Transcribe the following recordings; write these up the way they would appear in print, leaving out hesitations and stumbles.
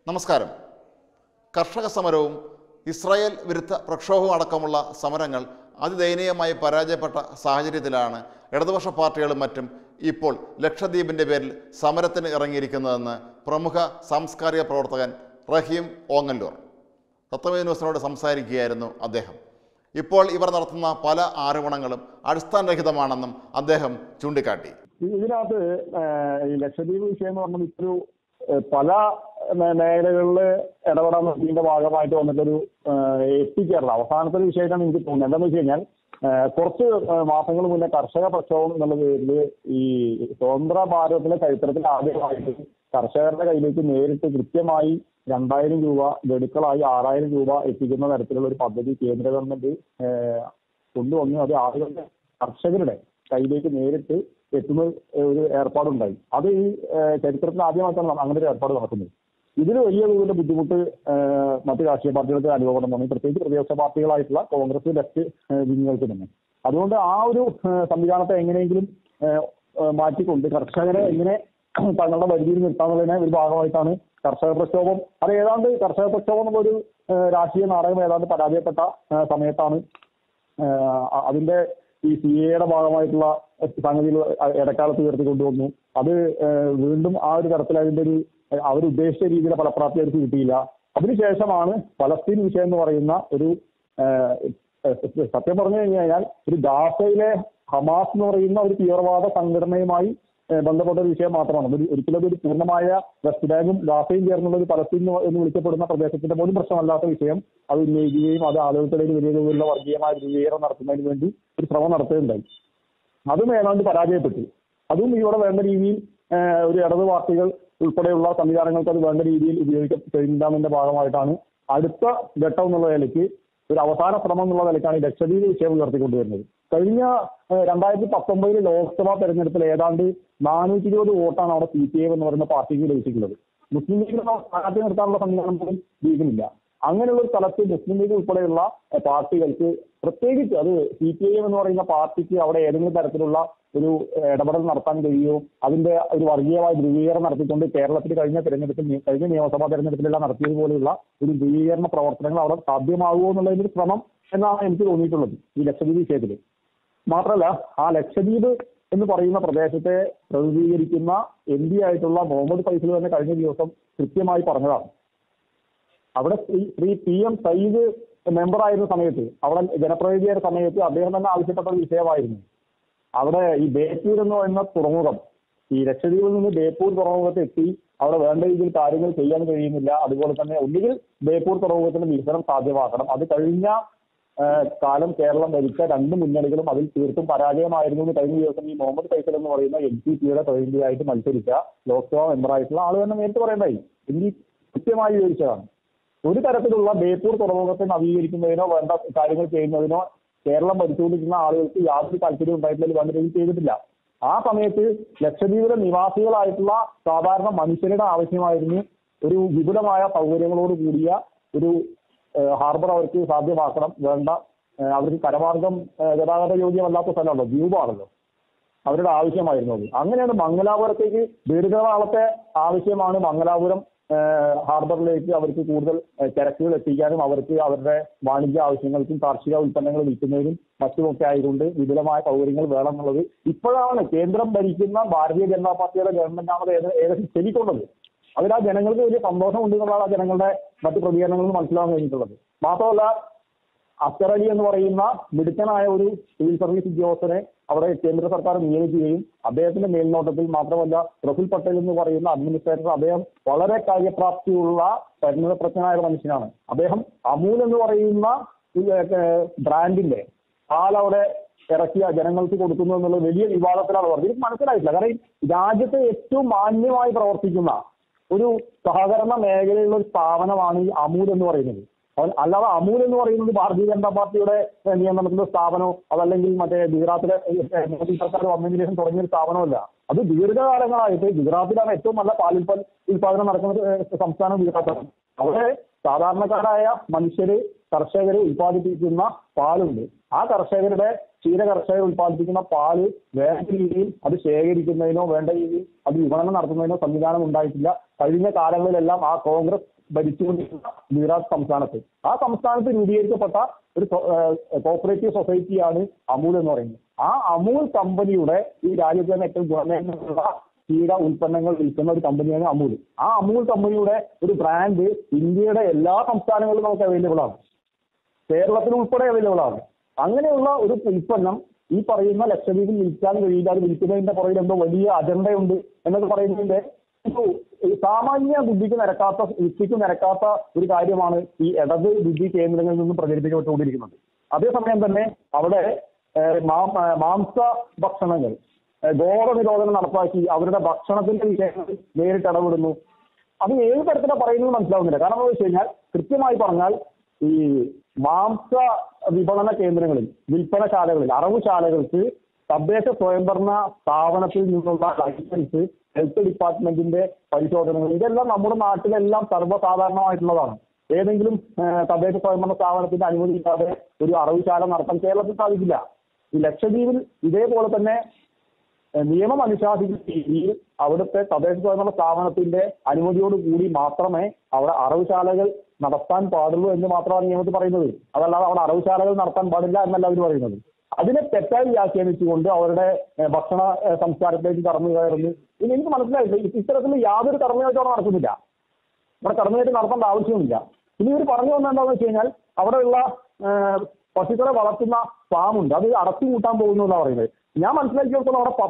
നമസ്കാരം. കർഷക സമരവും ഇസ്രായേൽ വിരുദ്ധ പ്രക്ഷോഭവും അടക്കമുള്ള സമരങ്ങൾ അതിദയനീയമായി പരാജയപ്പെട്ട സാഹചര്യത്തിലാണ് ഇടതുപക്ഷ പാർട്ടികളും മറ്റും ഇപ്പോൾ ലക്ഷദ്വീപിൻ്റെ പേരിൽ സമരത്തിന് ഇറങ്ങിയിരിക്കുന്നതെന്ന് പ്രമുഖ സാംസ്കാരിക പ്രവർത്തകൻ റഹീം ഓങ്ങല്ലൂർ തത്വമേ ന്യൂസിനോട് സംസാരിക്കുകയായിരുന്നു അദ്ദേഹം. ഇപ്പോൾ ഇവർ നടത്തുന്ന പല ആരോപണങ്ങളും അടിസ്ഥാനരഹിതമാണെന്നും അദ്ദേഹം ചൂണ്ടിക്കാട്ടി. ഇതിനകത്ത് ഈ ലക്ഷദ്വീപ് വിഷയം എന്ന് പറഞ്ഞാൽ ഇപ്പൊരു പല മേഖലകളിൽ ഇടപെടാൻ നോക്കിയതിന്റെ ഭാഗമായിട്ട് വന്നിട്ടൊരു എത്തിച്ചേർന്ന അവസാനത്തെ ഒരു വിഷയമായിട്ടാണ് എനിക്ക് തോന്നുന്നത്. എന്താണെന്ന് വെച്ച് കഴിഞ്ഞാൽ കുറച്ച് മാസങ്ങൾ മുന്നേ കർഷക പ്രക്ഷോഭം എന്നുള്ള പേരിൽ ഈ സ്വതന്ത്ര ഭാരതത്തിലെ ചരിത്രത്തിൽ ആദ്യമായിട്ട് കർഷകരുടെ കയ്യിലേക്ക് നേരിട്ട് കൃത്യമായി 2000 രൂപ ഗഡുക്കളായി 6000 രൂപ എത്തിക്കുന്ന തരത്തിലുള്ള ഒരു പദ്ധതി കേന്ദ്ര ഗവൺമെന്റ് കൊണ്ടുവന്നു. അത് ആളുകളുടെ കർഷകരുടെ കയ്യിലേക്ക് നേരിട്ട് എത്തുന്ന ഒരു ഏർപ്പാടുണ്ടായി. അത് ഈ ചരിത്രത്തിൽ ആദ്യമായിട്ടാണ് അങ്ങനെ ഒരു ഏർപ്പാട് നടക്കുന്നത്. ഇതിൽ വലിയ തോതിലുള്ള ബുദ്ധിമുട്ട് മറ്റ് രാഷ്ട്രീയ പാർട്ടികൾക്ക് അനുഭവപ്പെടുന്നു, പ്രത്യേകിച്ച് പ്രതിപക്ഷ പാർട്ടികളായിട്ടുള്ള കോൺഗ്രസ്, ലെഫ്റ്റ് വിങ്ങുകൾക്ക് തന്നെ. അതുകൊണ്ട് ആ ഒരു സംവിധാനത്തെ എങ്ങനെയെങ്കിലും മാറ്റിക്കൊണ്ട് കർഷകരെ എങ്ങനെ തങ്ങളുടെ പരിധിയിൽ നിർത്താന്നുള്ളതിനെ ഒരു ഭാഗമായിട്ടാണ് കർഷക പ്രക്ഷോഭം. അത് ഏതാണ്ട് കർഷക പ്രക്ഷോഭം എന്നുള്ളൊരു രാഷ്ട്രീയ നാടകം ഏതാണ്ട് പരാജയപ്പെട്ട സമയത്താണ് അതിന്റെ ഈ CAA ഭാഗമായിട്ടുള്ള സംഗതിയിൽ ഇടക്കാലത്ത് ഉയർത്തിക്കൊണ്ടുവന്നു. അത് വീണ്ടും ആ ഒരു തരത്തിൽ അതിന്റെ ഒരു അവരുദ്ദേശിച്ച രീതിയിലെ ഫലപ്രാപ്തി അവർക്ക് കിട്ടിയില്ല. അതിനുശേഷമാണ് പലസ്തീൻ വിഷയം എന്ന് പറയുന്ന ഒരു സത്യം പറഞ്ഞു കഴിഞ്ഞാൽ ഒരു ഗാസയിലെ ഹമാസ് എന്ന് പറയുന്ന ഒരു തീവ്രവാദ സംഘടനയുമായി ബന്ധപ്പെട്ട ഒരു വിഷയം മാത്രമാണ്. ഒരിക്കലും അതൊരു പൂർണ്ണമായ വെസ്റ്റ് ബാങ്കും ഗാസയും ചേർന്നുള്ള ഒരു പലസ്തീൻ എന്ന് വിളിക്കപ്പെടുന്ന പ്രദേശത്തിന്റെ പോലും പ്രശ്നമല്ലാത്ത വിഷയം അത് ഉന്നയിക്കുകയും അത് ആളുകൾക്കിടയിൽ വലിയ തോതിലുള്ള വർഗീയമായ ധ്രുവീകരണം നടത്തുന്നതിന് വേണ്ടി ഒരു ശ്രമം നടത്തുകയുണ്ടായി. അതും ഏതാണ്ട് പരാജയപ്പെട്ടു. അതും ഇവിടെ വേണ്ട രീതിയിൽ ഒരു ഇടത് പാർട്ടികൾ ഉൾപ്പെടെയുള്ള സംവിധാനങ്ങൾക്ക് അത് വേണ്ട രീതിയിൽ ഉപയോഗിക്കപ്പെടില്ലാന്നതിന്റെ ഭാഗമായിട്ടാണ് അടുത്ത ഘട്ടം എന്നുള്ള നിലയ്ക്ക് ഒരു അവസാന ശ്രമം എന്നുള്ള നിലയ്ക്കാണ് ഈ ലക്ഷദ്വീപ് വിഷയം ഉയർത്തിക്കൊണ്ടുവരുന്നത്. കഴിഞ്ഞ 2019 ലോക്സഭാ തെരഞ്ഞെടുപ്പിൽ ഏതാണ്ട് 420 വോട്ടാണ് അവിടെ CPI എന്ന് പറയുന്ന പാർട്ടിക്ക് ലഭിച്ചിട്ടുള്ളത്. മുസ്ലിം ലീഗിന് സ്ഥാനാർത്ഥി നിർത്താനുള്ള സംവിധാനം പോലും ലീഗിനില്ല. അങ്ങനെയുള്ള ഒരു സ്ഥലത്ത് മുസ്ലിം ലീഗ് ഉൾപ്പെടെയുള്ള പാർട്ടികൾക്ക്, പ്രത്യേകിച്ച് അത് CPIM എന്ന് പറയുന്ന പാർട്ടിക്ക് അവിടെ ഏതെങ്കിലും തരത്തിലുള്ള ഒരു ഇടപെടൽ നടത്താൻ കഴിയുമോ, അതിന്റെ ഒരു വർഗീയമായ ധ്രുവീകരണം നടത്തിക്കൊണ്ട് കേരളത്തിൽ കഴിഞ്ഞ നിയമസഭാ തെരഞ്ഞെടുപ്പിലെല്ലാം നടത്തിയതുപോലെയുള്ള ഒരു ധ്രുവീകരണ പ്രവർത്തനങ്ങൾ അവിടെ സാധ്യമാകുമോ എന്നുള്ളതിന്റെ ഒരു ശ്രമം എന്നാണ് എനിക്ക് തോന്നിയിട്ടുള്ളത് ഈ ലക്ഷദ്വീപ് വിഷയത്തിൽ. മാത്രമല്ല, ആ ലക്ഷദ്വീപ് എന്ന് പറയുന്ന പ്രദേശത്തെ പ്രതിനിധീകരിക്കുന്ന MP ആയിട്ടുള്ള മുഹമ്മദ് ഫൈസൽ തന്നെ കഴിഞ്ഞ ദിവസം കൃത്യമായി പറഞ്ഞതാണ്. അവിടെ ശ്രീ PM സയ്യിദ് മെമ്പർ ആയിരുന്ന സമയത്ത്, അവിടെ ജനപ്രതിനിധിയായ സമയത്ത് അദ്ദേഹം തന്നെ ആവശ്യപ്പെട്ട ഒരു വിഷയമായിരുന്നു. അവിടെ ഈ ബേപ്പൂർ എന്ന് പറയുന്ന തുറമുഖം, ഈ ലക്ഷദ്വീപിൽ നിന്ന് ബേപ്പൂർ തുറമുഖത്ത് എത്തി അവിടെ വേണ്ട രീതിയിൽ കാര്യങ്ങൾ ചെയ്യാൻ കഴിയുന്നില്ല. അതുപോലെ തന്നെ ഒന്നുകിൽ ബേപ്പൂർ തുറമുഖത്തിന്റെ വികസനം സാധ്യമാക്കണം. അത് കഴിഞ്ഞ കാലം കേരളം ഭരിച്ച 2 മുന്നണികളും അതിൽ തീർത്തും പരാജയമായിരുന്നു എന്ന് കഴിഞ്ഞ ദിവസം ഈ മുഹമ്മദ് ഫൈസൽ എന്ന് പറയുന്ന NPPയുടെ പ്രതിനിധിയായിട്ട് മത്സരിച്ച ലോക്സഭാ മെമ്പറായിട്ടുള്ള ആൾ തന്നെ നേരിട്ട് പറയണ്ടായി. MP കൃത്യമായി വിവരിച്ചതാണ്. ഒരു തരത്തിലുള്ള ബേപ്പൂർ തുറമുഖത്തെ നവീകരിക്കുന്നതിനോ വേണ്ട കാര്യങ്ങൾ ചെയ്യുന്നതിനോ കേരളം ഭരിച്ചുകൊണ്ടിരിക്കുന്ന ആളുകൾക്ക് യാതൊരു താല്പര്യം ഉണ്ടായിട്ടില്ല, വേണ്ട രീതിയിൽ ചെയ്തിട്ടില്ല. ആ സമയത്ത് ലക്ഷദ്വീപിലെ നിവാസികളായിട്ടുള്ള സാധാരണ മനുഷ്യരുടെ ആവശ്യമായിരുന്നു ഒരു വിപുലമായ സൗകര്യങ്ങളോട് കൂടിയ ഒരു ഹാർബർ അവർക്ക് സാധ്യമാക്കണം. വേണ്ട അവർക്ക് കരമാർഗം ഗതാഗത യോഗ്യമല്ലാത്ത സ്ഥലമാണല്ലോ, ദ്വീപാണല്ലോ, അവരുടെ ആവശ്യമായിരുന്നു അത്. അങ്ങനെയാണ് മംഗലാപുരത്തേക്ക് ദീർഘകാലത്തെ ആവശ്യമാണ് മംഗലാപുരം ഹാർബറിലേക്ക് അവർക്ക് കൂടുതൽ ചരക്കുകൾ എത്തിക്കാനും അവർക്ക് അവരുടെ വാണിജ്യ ആവശ്യങ്ങൾക്കും കാർഷിക ഉൽപ്പന്നങ്ങൾ വിൽക്കുന്നതിനും മറ്റുമൊക്കെ ആയതുകൊണ്ട് വിപുലമായ സൗകര്യങ്ങൾ വേണം എന്നുള്ളത് ഇപ്പോഴാണ് കേന്ദ്രം ഭരിക്കുന്ന ഭാരതീയ ജനതാ പാർട്ടിയുടെ ഗവൺമെന്റാണ് ഏകദേശം ചെല്ലിക്കൊണ്ടത്. അതിൽ ആ ജനങ്ങൾക്ക് വലിയ സന്തോഷമുണ്ട് എന്നുള്ളതാണ് ആ ജനങ്ങളുടെ മറ്റു പ്രതികരണങ്ങളിൽ മനസ്സിലാക്കാൻ കഴിഞ്ഞിട്ടുള്ളത്. മാത്രമല്ല, അസ്കർ അലി എന്ന് പറയുന്ന മിടുക്കനായ ഒരു സിവിൽ സർവീസ് ഉദ്യോഗസ്ഥനെ അവിടെ കേന്ദ്ര സർക്കാർ നിയമിക്കുകയും അദ്ദേഹത്തിന്റെ മേൽനോട്ടത്തിൽ, മാത്രമല്ല പ്രഫുൽ പട്ടേൽ എന്ന് പറയുന്ന അഡ്മിനിസ്ട്രേറ്റർ, അദ്ദേഹം വളരെ കാര്യപ്രാപ്തിയുള്ള പരിണതപ്രജ്ഞനായ മനുഷ്യനാണ്. അദ്ദേഹം അമൂൽ എന്ന് പറയുന്ന ബ്രാൻഡിന്റെ പാലവിടെ ഇറക്കിയ ജനങ്ങൾക്ക് കൊടുക്കുന്നു എന്നുള്ള വലിയ വിവാദത്തിലാണ് പറഞ്ഞത്. എനിക്ക് മനസ്സിലായിട്ടില്ല. കാരണം രാജ്യത്തെ ഏറ്റവും മാന്യമായി പ്രവർത്തിക്കുന്ന ഒരു സഹകരണ മേഖലയിലുള്ള ഒരു സ്ഥാപനമാണ് ഈ അമൂൽ എന്ന് പറയുന്നത്. അല്ലാതെ അമൂൽ എന്ന് പറയുന്നത് ഭാരതീയ ജനതാ പാർട്ടിയുടെ നിയന്ത്രണത്തിലുള്ള സ്ഥാപനമോ അതല്ലെങ്കിൽ മറ്റേ ഗുജറാത്തിലെ മോദി സർക്കാർ വന്നതിന് ശേഷം തുടങ്ങിയ ഒരു സ്ഥാപനമല്ല. അത് ദീർഘകാലങ്ങളായിട്ട് ഗുജറാത്തിലാണ് ഏറ്റവും നല്ല പാൽ ഉൽപാദനം നടക്കുന്ന സംസ്ഥാനം ഗുജറാത്താണ്. അവിടെ സാധാരണക്കാരായ മനുഷ്യര്, കർഷകര് ഉൽപ്പാദിപ്പിക്കുന്ന പാലുണ്ട്. ആ കർഷകരുടെ ക്ഷീര കർഷകർ ഉൽപ്പാദിപ്പിക്കുന്ന പാല് വേണ്ട രീതിയിൽ അത് ശേഖരിക്കുന്നതിനോ വേണ്ട രീതിയിൽ അത് വിപണനം നടത്തുന്നതിനോ സംവിധാനം ഉണ്ടായിട്ടില്ല. കഴിഞ്ഞ കാലങ്ങളിലെല്ലാം ആ കോൺഗ്രസ് ഭരിച്ചുകൊണ്ടിരുന്ന ഗുജറാത്ത് സംസ്ഥാനത്ത്. ആ സംസ്ഥാനത്ത് രൂപീകരിക്കപ്പെട്ട ഒരു കോപ്പറേറ്റീവ് സൊസൈറ്റിയാണ് അമൂൽ എന്ന് പറയുന്നത്. ആ അമൂൽ കമ്പനിയുടെ ഈ രാജ്യത്ത് തന്നെ ഏറ്റവും ഗുണമേന്മയുള്ള ക്ഷീര ഉൽപ്പന്നങ്ങൾ വിൽക്കുന്ന ഒരു കമ്പനിയാണ് അമൂൽ. ആ അമൂൽ കമ്പനിയുടെ ഒരു ബ്രാൻഡ് ഇന്ത്യയുടെ എല്ലാ സംസ്ഥാനങ്ങളിലും നമുക്ക് അവൈലബിൾ ആണ്, കേരളത്തിൽ ഉൾപ്പെടെ അവൈലബിൾ ആണ്. അങ്ങനെയുള്ള ഒരു ഉൽപ്പന്നം ഈ പറയുന്ന ലക്ഷദ്വീപിൽ വിൽക്കാൻ കഴിയില്ല. അത് വിൽക്കുന്നതിന്റെ പുറകിൽ എന്തോ വലിയ അജണ്ടയുണ്ട് എന്നൊക്കെ പറയുന്നതിന്റെ സാമാന്യ ബുദ്ധിക്ക് നിരക്കാത്ത ഒരു കാര്യമാണ് ഈ ഇടത് ബുദ്ധി കേന്ദ്രങ്ങളിൽ നിന്നും പ്രചരിപ്പിക്കപ്പെട്ടുകൊണ്ടിരിക്കുന്നത്. അതേസമയം തന്നെ അവിടെ മാംസ ഭക്ഷണങ്ങൾ ഗോള നിരോധനം നടപ്പാക്കി അവരുടെ ഭക്ഷണത്തിന്റെ വിഷയങ്ങളിൽ നേരിട്ട് ഇടപെടുന്നു. അത് ഏത് തരത്തിലാണ് പറയുന്നത് മനസ്സിലാവുന്നില്ല. കാരണം എന്താ വെച്ച് കഴിഞ്ഞാൽ കൃത്യമായി പറഞ്ഞാൽ ഈ മാംസ വിപണന കേന്ദ്രങ്ങളിൽ, വിൽപ്പനശാലകളിൽ, അറവുശാലകൾക്ക് തദ്ദേശ സ്വയംഭരണ സ്ഥാപനത്തിൽ നിന്നുള്ള ലൈസൻസ്, ഹെൽത്ത് ഡിപ്പാർട്ട്മെന്റിന്റെ പരിശോധനകൾ, ഇതെല്ലാം നമ്മുടെ നാട്ടിലെല്ലാം സർവ്വസാധാരണമായിട്ടുള്ളതാണ്. ഏതെങ്കിലും തദ്ദേശ സ്വയംഭരണ സ്ഥാപനത്തിന്റെ അനുമതി ഇല്ലാതെ ഒരു അറവുശാല നടത്താൻ കേരളത്തിൽ സാധിക്കില്ല. ഈ ലക്ഷദ്വീപിൽ ഇതേപോലെ തന്നെ നിയമം അനുശാസിക്കുന്ന രീതിയിൽ അവിടുത്തെ തദ്ദേശ സ്വയംഭരണ സ്ഥാപനത്തിന്റെ അനുമതിയോടുകൂടി മാത്രമേ അവിടെ അറവുശാലകൾ നടത്താൻ പാടുള്ളൂ എന്ന് മാത്രമാണ് നിയമത്തിൽ പറയുന്നത്. അതല്ലാതെ അവിടെ അറവുശാലകൾ നടത്താൻ പാടില്ല എന്നല്ല അവർ പറയുന്നത്. അതിനെ തെറ്റായി വ്യാഖ്യാനിച്ചുകൊണ്ട് അവരുടെ ഭക്ഷണ സംസ്കാരത്തിലേക്ക് കടന്നു കയറുന്നു. ഇനി എനിക്ക് മനസ്സിലായില്ല, ഇത്തരത്തിൽ യാതൊരു കടന്നുകയറ്റം അവിടെ നടക്കുന്നില്ല. അവിടെ കടന്നുകയറ്റം നടത്തേണ്ട ആവശ്യവുമില്ല. ഇനി ഇവർ പറഞ്ഞു വന്നത് എന്താണെന്ന് വെച്ച് കഴിഞ്ഞാൽ അവിടെയുള്ള പശുക്കളെ വളർത്തുന്ന ഫാമുണ്ട്, അത് അടച്ചു കൂട്ടാൻ പോകുന്നു എന്നാണ് പറയുന്നത്. ഞാൻ മനസ്സിലാക്കിയെടുത്തോളം അവിടെ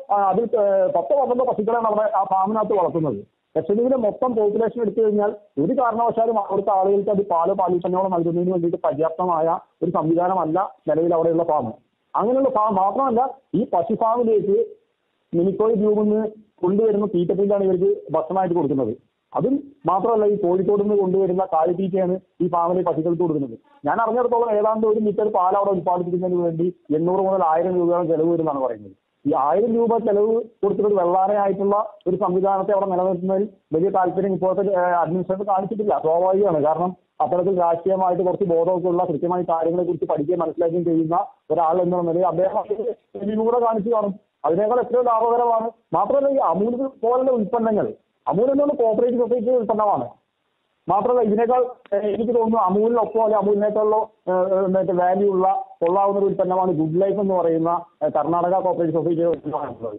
10-12 പശുക്കളാണ് അവിടെ ആ ഫാമിനകത്ത് വളർത്തുന്നത്. ലക്ഷദ്വീപിലെ മൊത്തം പോപ്പുലേഷൻ എടുത്തു കഴിഞ്ഞാൽ ഒരു കാരണവശാലും അവിടുത്തെ ആളുകൾക്ക് അത് പാലുൽപ്പന്നങ്ങൾ നൽകുന്നതിന് വേണ്ടിയിട്ട് പര്യാപ്തമായ ഒരു സംവിധാനമല്ല നിലവിൽ അവിടെയുള്ള ഫാം. അങ്ങനെയുള്ള ഫാം മാത്രമല്ല, ഈ പശു ഫാമിലേക്ക് മിനിക്കോയ് ദ്വീപിൽ നിന്ന് കൊണ്ടുവരുന്ന തീറ്റപ്പില്ലാണ് ഇവർക്ക് ഭക്ഷണമായിട്ട് കൊടുക്കുന്നത്. അതും മാത്രമല്ല, ഈ കോഴിക്കോട് നിന്ന് കൊണ്ടുവരുന്ന കാലിത്തീറ്റയാണ് ഈ ഫാമിലെ പശുക്കൾക്ക് കൊടുക്കുന്നത്. ഞാൻ അറിഞ്ഞിടത്തോളം ഏതാണ്ട് 1 ലിറ്റർ പാൽ അവിടെ ഉത്പാദിപ്പിക്കുന്നതിന് വേണ്ടി 800 മുതൽ 1000 രൂപയോളം ചെലവ് വരുന്നതാണ് പറയുന്നത്. ഈ 1000 രൂപ ചെലവ് കൊടുത്തിട്ട് വെള്ളാനയായിട്ടുള്ള ഒരു സംവിധാനത്തെ അവിടെ നിലനിർത്തുന്നതിൽ വലിയ താല്പര്യം ഇപ്പോഴത്തെ അഡ്മിനിസ്ട്രേറ്റർ കാണിച്ചിട്ടില്ല. സ്വാഭാവികമാണ്. കാരണം അത്തരത്തിൽ രാഷ്ട്രീയമായിട്ട് കുറച്ച് ബോധമൊക്കെ ഉള്ള, കൃത്യമായി കാര്യങ്ങളെ കുറിച്ച് പഠിക്കുകയും മനസ്സിലാക്കുകയും ചെയ്യുന്ന ഒരാൾ എന്നുള്ള നിലയിൽ അദ്ദേഹം കൂടെ കാണിച്ചു കാണും. അതിനേക്കാൾ എത്രയോ ലാഭകരമാണ്. മാത്രമല്ല, ഈ അമൂൽ പോലുള്ള ഉൽപ്പന്നങ്ങൾ, അമൂൽ എന്നുള്ള കോപ്പറേറ്റീവ് സൊസൈറ്റി ഉൽപ്പന്നമാണ്. മാത്രമല്ല ഇതിനേക്കാൾ എനിക്ക് തോന്നുന്നു അമൂലിനൊപ്പം അല്ലെ അമൂലിനേക്കാളോ വാല്യൂ ഉള്ള കൊള്ളാവുന്ന ഒരു ഉൽപ്പന്നമാണ് ഗുഡ് ലൈഫ് എന്ന് പറയുന്ന കർണാടക കോപ്പറേറ്റീവ് സൊസൈറ്റിയുടെ ഉൽപ്പന്നമാണുള്ളത്.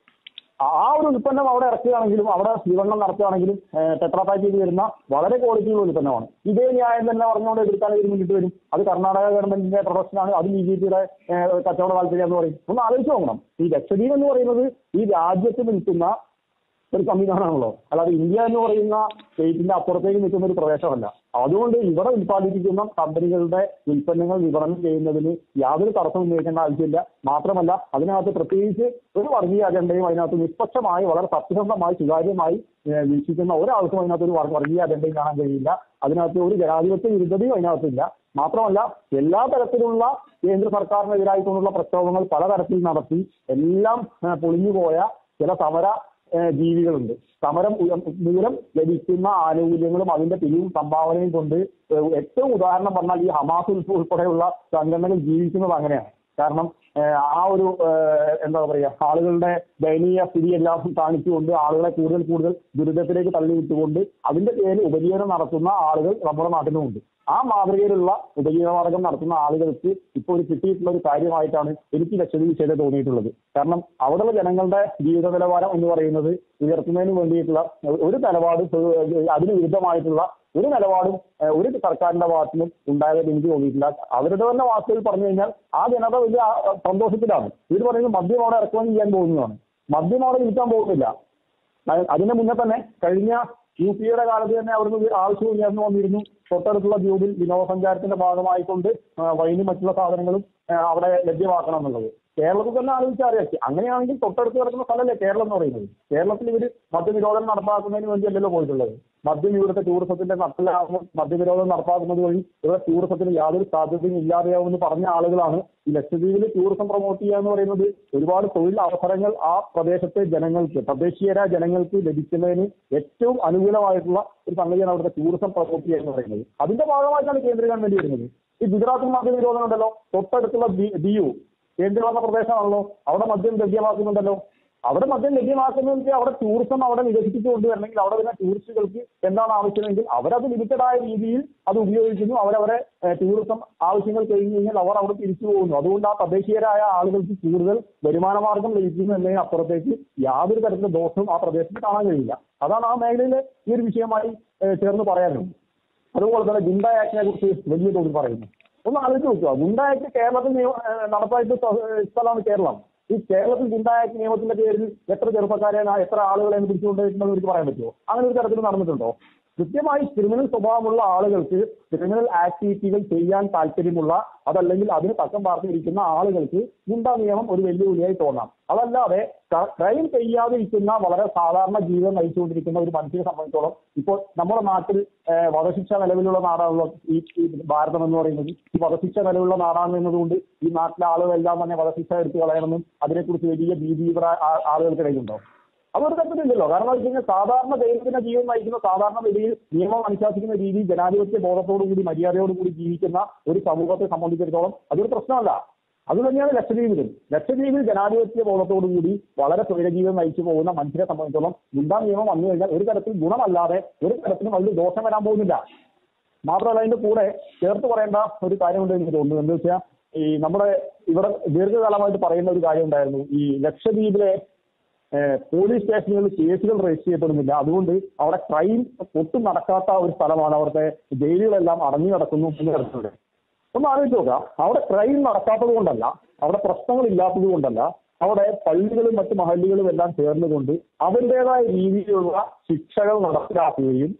ആ ഒരു ഉൽപ്പന്നം അവിടെ ഇറക്കുകയാണെങ്കിലും അവിടെ വിപണനം നടത്തുകയാണെങ്കിലും ടെട്രാ പാക്ക് ചെയ്ത് വരുന്ന വളരെ ക്വാളിറ്റിയുള്ള ഉൽപ്പന്നമാണ്. ഇതേ ന്യായം തന്നെ പറഞ്ഞുകൊണ്ട് എതിർക്കാൻ മുന്നിട്ട് വരും. അത് കർണാടക ഗവൺമെന്റിന്റെ പ്രൊഡക്ഷനാണ്, അത് BJP-യുടെ കച്ചവട താല്പര്യം എന്ന് പറയും. ഒന്ന് ആലോചിച്ച് നോക്കണം. ഈ ലക്ഷദ്വീപ് എന്ന് പറയുന്നത് ഈ രാജ്യത്ത് നിൽക്കുന്ന ഒരു സംവിധാനമാണല്ലോ, അല്ലാതെ ഇന്ത്യ എന്ന് പറയുന്ന സ്റ്റേറ്റിന്റെ അപ്പുറത്തേക്ക് നിൽക്കുന്ന ഒരു പ്രദേശമല്ല. അതുകൊണ്ട് ഇവിടെ ഉത്പാദിപ്പിക്കുന്ന കമ്പനികളുടെ ഉൽപ്പന്നങ്ങൾ വിപണനം ചെയ്യുന്നതിന് യാതൊരു തടസ്സം ഉന്നയിക്കേണ്ട ആവശ്യമില്ല. മാത്രമല്ല അതിനകത്ത് പ്രത്യേകിച്ച് ഒരു വർഗീയ അജണ്ടയും അതിനകത്ത് നിഷ്പക്ഷമായി വളരെ സത്യസന്ധമായി സുതാര്യമായി വീക്ഷിക്കുന്ന ഒരാൾക്കും അതിനകത്ത് ഒരു വർഗീയ അജണ്ടയും കാണാൻ കഴിയില്ല. അതിനകത്ത് ഒരു ജനാധിപത്യ വിരുദ്ധതയും അതിനകത്തില്ല. മാത്രമല്ല എല്ലാ തരത്തിലുള്ള കേന്ദ്ര സർക്കാരിനെതിരായിട്ടുള്ള പ്രക്ഷോഭങ്ങൾ പലതരത്തിൽ നടത്തി എല്ലാം പൊളിഞ്ഞുപോയ ചില സമര ജീവികളുണ്ട്. സമരം മൂലം ലഭിക്കുന്ന ആനുകൂല്യങ്ങളും അതിന്റെ പിരിവും സംഭാവനയും കൊണ്ട് ഏറ്റവും ഉദാഹരണം പറഞ്ഞാൽ ഈ ഹമാസ് ഉൾപ്പെടെയുള്ള സംഘടനകൾ ജീവിക്കുന്നത് അങ്ങനെയാണ്. കാരണം ആ ഒരു എന്താ പറയുക, ആളുകളുടെ ദയനീയ സ്ഥിതിയെല്ലാം കാണിച്ചുകൊണ്ട് ആളുകളെ കൂടുതൽ ദുരിതത്തിലേക്ക് തള്ളിവിട്ടുകൊണ്ട് അതിന്റെ പേരിൽ ഉപജീവനം നടത്തുന്ന ആളുകൾ നമ്മുടെ നാട്ടിലുമുണ്ട്. ആ മാതൃകയിലുള്ള ഉപജീവനമാർഗം നടത്തുന്ന ആളുകൾക്ക് ഇപ്പോൾ കിട്ടിയിട്ടുള്ള ഒരു കാര്യമായിട്ടാണ് എനിക്ക് ലക്ഷദ്വീപ് വിഷയത്തെ തോന്നിയിട്ടുള്ളത്. കാരണം അവിടെയുള്ള ജനങ്ങളുടെ ജീവിത നിലവാരം എന്ന് പറയുന്നത് ഉയർത്തുന്നതിന് വേണ്ടിയിട്ടുള്ള ഒരു നിലപാട്, അതിന് വിരുദ്ധമായിട്ടുള്ള ഒരു നിലപാടും ഒരു സർക്കാരിന്റെ ഭാഗത്തുനിന്നും ഉണ്ടായതായിട്ട് എനിക്ക് തോന്നിയിട്ടില്ല. അവരുടെ തന്നെ വാക്കുകൾ പറഞ്ഞു കഴിഞ്ഞാൽ ആ ജനത വലിയ സന്തോഷത്തിലാണ്. ഇവർ പറയുന്നത് മദ്യം അവിടെ ഇറക്കുമതി ചെയ്യാൻ പോകുന്നതാണ്. മദ്യം അവിടെ വിൽക്കാൻ പോകുന്നില്ല. അതിന് മുന്നേ തന്നെ കഴിഞ്ഞ UPA-യുടെ കാലത്ത് തന്നെ അവിടുന്ന് ആവശ്യം ഉയർന്നു വന്നിരുന്നു. തൊട്ടടുത്തുള്ള ദ്വീപിൽ വിനോദസഞ്ചാരത്തിന്റെ ഭാഗമായിക്കൊണ്ട് വൈനും മറ്റുള്ള സാധനങ്ങളും അവിടെ ലഭ്യമാക്കണം എന്നുള്ളത്. കേരളത്തിൽ തന്നെ ആലോചിച്ചറിയാം. അങ്ങനെയാണെങ്കിൽ തൊട്ടടുത്ത് കിടക്കുന്ന സ്ഥലമല്ലേ കേരളം എന്ന് പറയുന്നത്. കേരളത്തിൽ ഇവർ മദ്യനിരോധനം നടപ്പാക്കുന്നതിന് വേണ്ടിയല്ലല്ലോ പോയിട്ടുള്ളത്. മദ്യം ഇവിടുത്തെ ടൂറിസത്തിന്റെ നട്ടലാകുമ്പോൾ മദ്യനിരോധനം നടപ്പാക്കുന്നത് വഴി ഇവിടെ ടൂറിസത്തിന് യാതൊരു സാധ്യതയും ഇല്ലാതെയാവുമെന്ന് പറഞ്ഞ ആളുകളാണ്. ഈ ലക്ഷദ്വീപിൽ ടൂറിസം പ്രൊമോട്ട് ചെയ്യുക എന്ന് പറയുന്നത് ഒരുപാട് തൊഴിൽ അവസരങ്ങൾ ആ പ്രദേശത്തെ ജനങ്ങൾക്ക്, തദ്ദേശീയരായ ജനങ്ങൾക്ക് ലഭിക്കുന്നതിന് ഏറ്റവും അനുകൂലമായിട്ടുള്ള ഒരു സംഗതിയാണ് അവിടുത്തെ ടൂറിസം പ്രൊമോട്ട് ചെയ്യുക എന്ന് പറയുന്നത്. അതിന്റെ ഭാഗമായിട്ടാണ് കേന്ദ്ര ഗവൺമെന്റ് വരുന്നത്. ഈ ഗുജറാത്തിൽ മദ്യനിരോധനം ഉണ്ടല്ലോ, തൊട്ടടുത്തുള്ള ദിയു കേന്ദ്രഭരണ പ്രദേശമാണല്ലോ, അവിടെ മദ്യം ലഭ്യമാക്കുന്നുണ്ടല്ലോ. അവിടെ മദ്യം ലഭ്യമാക്കുന്നത് അവിടെ ടൂറിസം അവിടെ വികസിപ്പിച്ചു കൊണ്ടുവരണമെങ്കിൽ അവിടെ വരുന്ന ടൂറിസ്റ്റുകൾക്ക് എന്താണ് ആവശ്യമെങ്കിൽ അവരത് ലിമിറ്റഡായ രീതിയിൽ അത് ഉപയോഗിക്കുന്നു. അവരവരെ ടൂറിസം ആവശ്യങ്ങൾ കഴിഞ്ഞു കഴിഞ്ഞാൽ അവർ അവിടെ തിരിച്ചു പോകുന്നു. അതുകൊണ്ട് ആ തദ്ദേശീയരായ ആളുകൾക്ക് കൂടുതൽ വരുമാന മാർഗം ലഭിക്കുന്നു എന്നതിന് അപ്പുറത്തേക്ക് യാതൊരു തരത്തിലുള്ള ദോഷവും ആ പ്രദേശത്ത് കാണാൻ കഴിയില്ല. അതാണ് ആ മേഖലയിലെ ഈ ഒരു വിഷയമായി ചേർന്ന് പറയാനുള്ളത്. അതുപോലെ തന്നെ ഗുണ്ട ആക്ടിനെ കുറിച്ച് വലിയ തോതിൽ പറയുന്നു. ഒന്ന് ആലോചിച്ച് നോക്കുക, ഗുണ്ട ആക്ട് കേരളത്തിൽ നടപ്പായിട്ട് സ്ഥലമാണ് കേരളം. ഈ കേരളത്തിൽ ഗുണ്ട ആക്ട് നിയമത്തിന്റെ പേരിൽ എത്ര ചെറുപ്പക്കാരെയാണ് എത്ര ആളുകളെയാണ് പിടിച്ചുകൊണ്ടിരിക്കുന്നത് എനിക്ക് പറയാൻ പറ്റുമോ? അങ്ങനെ ഒരു തരത്തിൽ നടന്നിട്ടുണ്ടോ? കൃത്യമായി ക്രിമിനൽ സ്വഭാവമുള്ള ആളുകൾക്ക് ക്രിമിനൽ ആക്ടിവിറ്റികൾ ചെയ്യാൻ താല്പര്യമുള്ള അതല്ലെങ്കിൽ അതിന് തക്കം പാർത്തിരിക്കുന്ന ആളുകൾക്ക് ഗുണ്ടാ നിയമം ഒരു വെല്ലുവിളിയായി തോന്നാം. അതല്ലാതെ ക്രൈം ചെയ്യാതിരിക്കുന്ന വളരെ സാധാരണ ജീവിതം നയിച്ചുകൊണ്ടിരിക്കുന്ന ഒരു മനുഷ്യനെ സംബന്ധിച്ചോളം ഇപ്പോൾ നമ്മുടെ നാട്ടിൽ വധശിക്ഷ നിലവിലുള്ള നാടാണല്ലോ ഈ ഭാരതം എന്ന് പറയുന്നത്. ഈ വധശിക്ഷ നിലവിലുള്ള നാടാണ് എന്നതുകൊണ്ട് ഈ നാട്ടിലെ ആളുകളെല്ലാം തന്നെ വധശിക്ഷ എടുത്തു കളയണമെന്നും അതിനെക്കുറിച്ച് വലിയ ഭീതി ആളുകൾക്കിടയിലുണ്ടോ? അതൊരു തരത്തിലില്ലല്ലോ. കാരണം വെച്ച് കഴിഞ്ഞാൽ സാധാരണ ദൈനംദിന ജീവൻ നയിക്കുന്ന സാധാരണ നിലയിൽ നിയമം അനുശാസിക്കുന്ന രീതിയിൽ ജനാധിപത്യ ബോധത്തോടുകൂടി മര്യാദയോടുകൂടി ജീവിക്കുന്ന ഒരു സമൂഹത്തെ സംബന്ധിച്ചിടത്തോളം അതൊരു പ്രശ്നമല്ല. അതുതന്നെയാണ് ലക്ഷദ്വീപിലും. ലക്ഷദ്വീപിൽ ജനാധിപത്യ ബോധത്തോടുകൂടി വളരെ സ്വൈരജീവിതം നയിച്ചു പോകുന്ന മനുഷ്യരെ സംബന്ധിച്ചിടത്തോളം ഗുണ്ടാ നിയമം വന്നു കഴിഞ്ഞാൽ ഒരു തരത്തിൽ ഗുണമല്ലാതെ ഒരു തരത്തിലും അതിൽ ദോഷം വരാൻ പോകുന്നില്ല. മാത്രമല്ല അതിന്റെ കൂടെ ചേർത്ത് പറയേണ്ട ഒരു കാര്യമുണ്ട് എനിക്ക് തോന്നുന്നു. എന്താ വെച്ചാൽ ഈ നമ്മുടെ ഇവിടെ ദീർഘകാലമായിട്ട് പറയുന്ന ഒരു കാര്യം ഉണ്ടായിരുന്നു. ഈ ലക്ഷദ്വീപിലെ പോലീസ് സ്റ്റേഷനുകളിൽ കേസുകൾ രജിസ്റ്റർ ചെയ്യപ്പെടുന്നില്ല. അതുകൊണ്ട് അവിടെ ക്രൈം ഒട്ടും നടക്കാത്ത ഒരു സ്ഥലമാണ്. അവിടുത്തെ ജയിലുകളെല്ലാം അടഞ്ഞു കിടക്കുന്നു എന്ന് കരുതുന്നത്. ഒന്ന് ആലോചിച്ച് നോക്കാം, അവിടെ ക്രൈം നടക്കാത്തത് കൊണ്ടല്ല, അവിടെ പ്രശ്നങ്ങൾ ഇല്ലാത്തത് കൊണ്ടല്ല, അവിടെ പള്ളികളും മറ്റു മഹല്ലുകളും എല്ലാം ചേർന്നുകൊണ്ട് അവരുടേതായ രീതിയിലുള്ള ശിക്ഷകൾ നടപ്പിലാക്കുകയും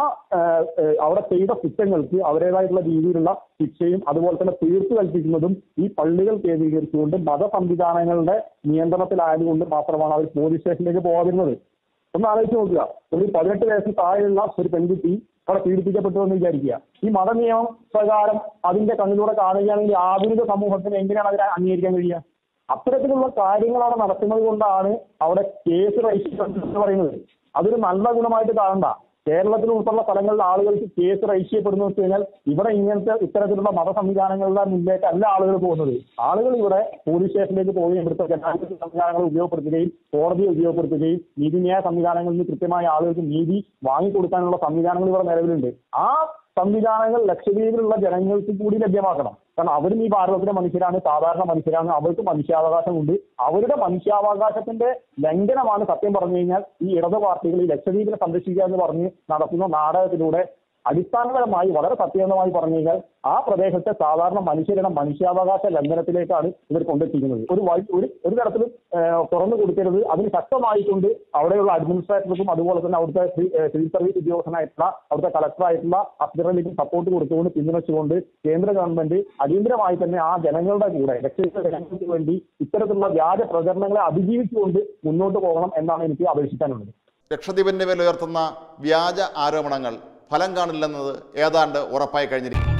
അവിടെ ചെയ്ത കുറ്റങ്ങൾക്ക് അവരുടേതായിട്ടുള്ള രീതിയിലുള്ള ശിക്ഷയും അതുപോലെ തന്നെ തീർത്തു കൽപ്പിക്കുന്നതും ഈ പള്ളികൾ കേന്ദ്രീകരിച്ചുകൊണ്ട് മത സംവിധാനങ്ങളുടെ നിയന്ത്രണത്തിലായതുകൊണ്ട് മാത്രമാണ് അവർ പോലീസ് സ്റ്റേഷനിലേക്ക് പോകാതിരുന്നത്. ഒന്ന് ആലോചിച്ച് നോക്കുക, ഒരു 18 വയസ്സിന് താഴെയുള്ള ഒരു പെൺകുട്ടി അവിടെ പീഡിപ്പിക്കപ്പെട്ടു എന്ന് വിചാരിക്കുക. ഈ മതനിയമം പ്രകാരം അതിന്റെ കണ്ണിലൂടെ കാണുകയാണെങ്കിൽ ആധുനിക സമൂഹത്തിന് എങ്ങനെയാണ് അതിനെ അംഗീകരിക്കാൻ കഴിയുക? അത്തരത്തിലുള്ള കാര്യങ്ങൾ അവിടെ നടക്കുന്നത് കൊണ്ടാണ് അവിടെ കേസ് രജിസ്റ്റർ എന്ന് പറയുന്നത്. അതൊരു നല്ല ഗുണമായിട്ട് കാണണ്ട. കേരളത്തിൽ ഉൾപ്പെടെയുള്ള സ്ഥലങ്ങളിൽ ആളുകൾക്ക് കേസ് രജിസ്റ്റർ ചെയ്യപ്പെടുന്നു വെച്ച് കഴിഞ്ഞാൽ ഇവിടെ ഇത്തരത്തിലുള്ള മത സംവിധാനങ്ങളുടെ മുന്നിലേക്ക് അല്ല ആളുകൾ പോകുന്നത്. ആളുകൾ ഇവിടെ പോലീസ് സ്റ്റേഷനിലേക്ക് പോവുകയും ഇവിടുത്തെ ജനാധിപത്യ സംവിധാനങ്ങൾ ഉപയോഗപ്പെടുത്തുകയും കോടതിയെ ഉപയോഗപ്പെടുത്തുകയും നീതിന്യായ സംവിധാനങ്ങളിൽ നിന്ന് കൃത്യമായ ആളുകൾക്ക് നീതി വാങ്ങിക്കൊടുക്കാനുള്ള സംവിധാനങ്ങൾ ഇവിടെ നിലവിലുണ്ട്. ആ സംവിധാനങ്ങൾ ലക്ഷദ്വീപിലുള്ള ജനങ്ങൾക്ക് കൂടി ലഭ്യമാക്കണം. കാരണം അവരും ഈ ഭാരതത്തിലെ മനുഷ്യരാണ്, സാധാരണ മനുഷ്യരാണ്, അവർക്ക് മനുഷ്യാവകാശമുണ്ട്. അവരുടെ മനുഷ്യാവകാശത്തിന്റെ ലംഘനമാണ് സത്യം പറഞ്ഞു കഴിഞ്ഞാൽ ഈ ഇടത് പാർട്ടികൾ ഈ ലക്ഷദ്വീപിനെ സംരക്ഷിക്കുക എന്ന് പറഞ്ഞ് നടത്തുന്ന നാടകത്തിലൂടെ അടിസ്ഥാനപരമായി വളരെ സത്യസന്ധമായി പറഞ്ഞു കഴിഞ്ഞാൽ ആ പ്രദേശത്തെ സാധാരണ മനുഷ്യരുടെ മനുഷ്യാവകാശ ലംഘനത്തിലേക്കാണ് ഇവർ കൊണ്ടെത്തിക്കുന്നത്. ഒരു തരത്തിലും തുറന്നു കൊടുക്കരുത്. അതിന് ശക്തമായിക്കൊണ്ട് അവിടെയുള്ള അഡ്മിനിസ്ട്രേറ്റർക്കും അതുപോലെ തന്നെ അവിടുത്തെ സിവിൽ സർവീസ് ഉദ്യോഗസ്ഥനായിട്ടുള്ള അവിടുത്തെ കളക്ടറായിട്ടുള്ള അഫ്സറിലേക്കും സപ്പോർട്ട് കൊടുത്തുകൊണ്ട് പിന്തുണച്ചുകൊണ്ട് കേന്ദ്ര ഗവൺമെന്റ് അടിയന്തരമായി തന്നെ ആ ജനങ്ങളുടെ കൂടെ ലക്ഷദ്വീപിലെ ജനങ്ങൾക്ക് വേണ്ടി ഇത്തരത്തിലുള്ള വ്യാജ പ്രചരണങ്ങളെ അതിജീവിച്ചുകൊണ്ട് മുന്നോട്ട് പോകണം എന്നാണ് എനിക്ക് അപേക്ഷിക്കാനുള്ളത്. ലക്ഷദ്വീപിന്റെ മേൽ ഉയർത്തുന്ന വ്യാജ ആരോപണങ്ങൾ ഫലം കാണില്ലെന്നത് ഏതാണ്ട് ഉറപ്പായി കഴിഞ്ഞിരിക്കും.